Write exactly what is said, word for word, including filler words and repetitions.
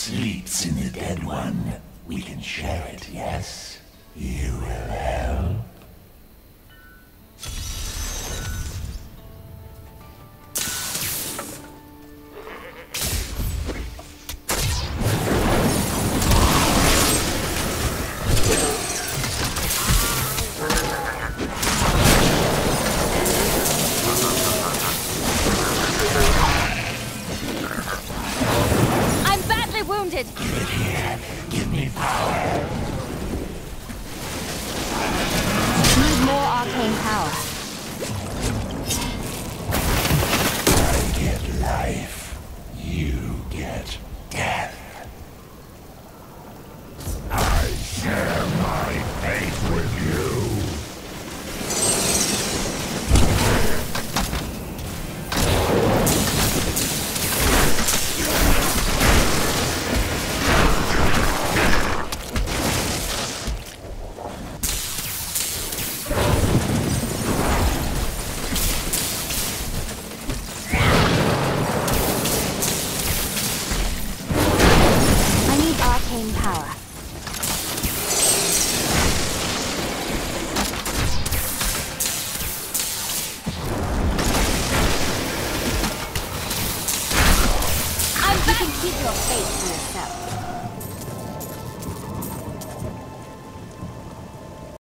sleeps in the dead one. We can share it, yes? You will help. Wounded. Give it here. Give me power. Need more arcane power. I get life. You get death. I share my fate with you. Power. I'm you can keep your fate to yourself.